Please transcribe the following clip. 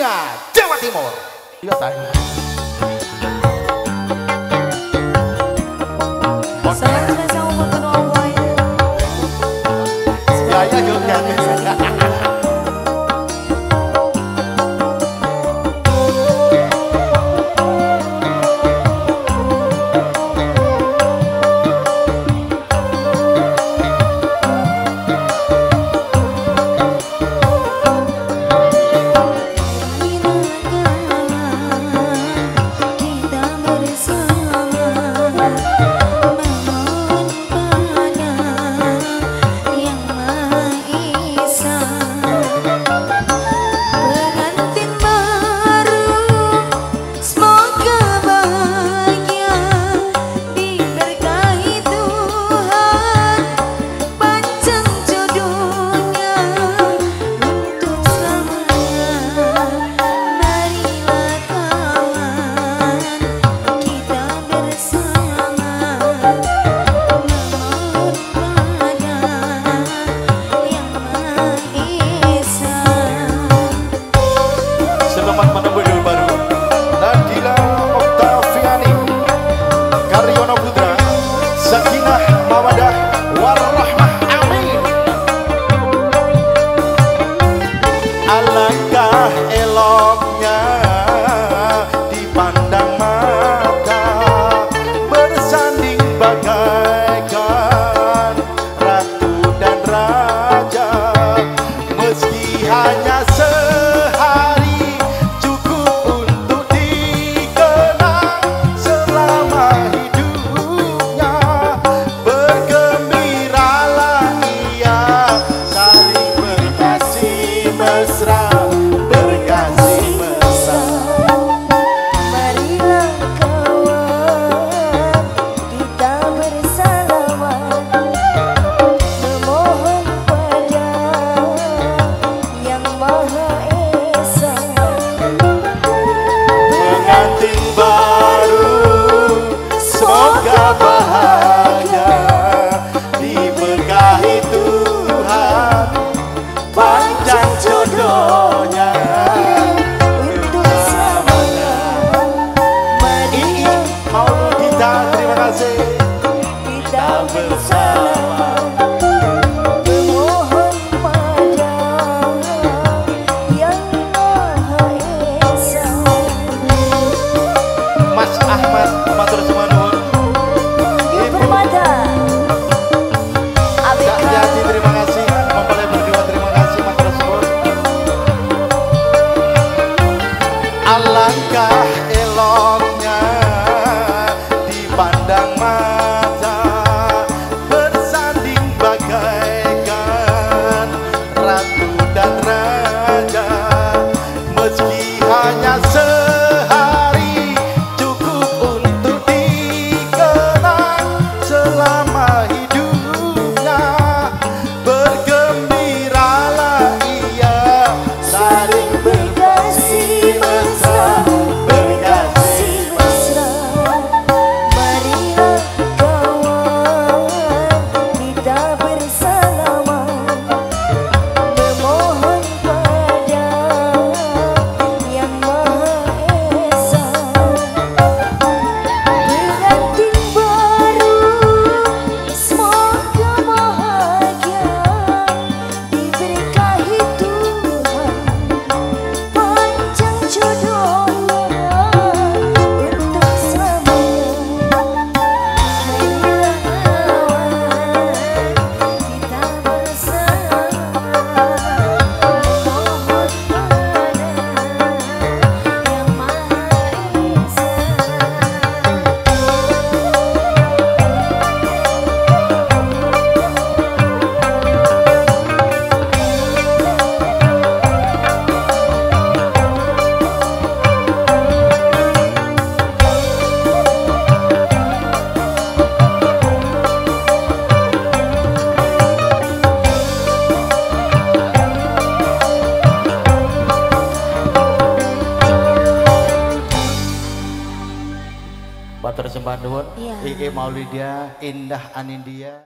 Singa, Jawa Timur. Iya tadi. Gaya juga. Alangkah eloknya dipandang mata, bersanding bagaikan ratu dan raja. Meski hanya sehari cukup untuk dikenang selama hidupnya. Bergembiralah ia saling berkasih mesra. Bahagia diberkahi Tuhan, panjang jodohnya untuk selamanya. Mau kita terima kasih, kita bersama memohon pada Yang Maha Esa. Mas Ahmad matur suwun. Terima kasih, mempelai berdua terima kasih mas tersebut. Alangkah eloknya dipandang mata, bersanding bagaikan ratu dan raja. Meski hanya sehari cukup untuk dikenang selama hidupnya. Bergembiralah ia saling berkasih mesra, berkasih mesra. Marilah kawan kita bersama memohon pada Yang Maha Esa. Pengantin baru semoga bahagia, diberkahi Tuhan, panjang jodohnya untuk selamanya. Marilah kawan kita bersama memohon pada Yang Maha Esa. Batur sembah nuwun, Iki Maulidia Indah Anindya.